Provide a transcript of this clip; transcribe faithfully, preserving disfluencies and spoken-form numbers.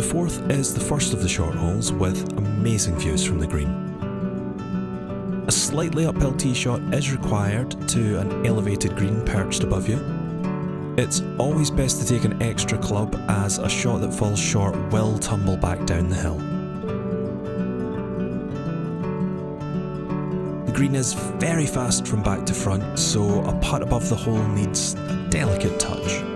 The fourth is the first of the short holes with amazing views from the green. A slightly uphill tee shot is required to an elevated green perched above you. It's always best to take an extra club as a shot that falls short will tumble back down the hill. The green is very fast from back to front, so a putt above the hole needs a delicate touch.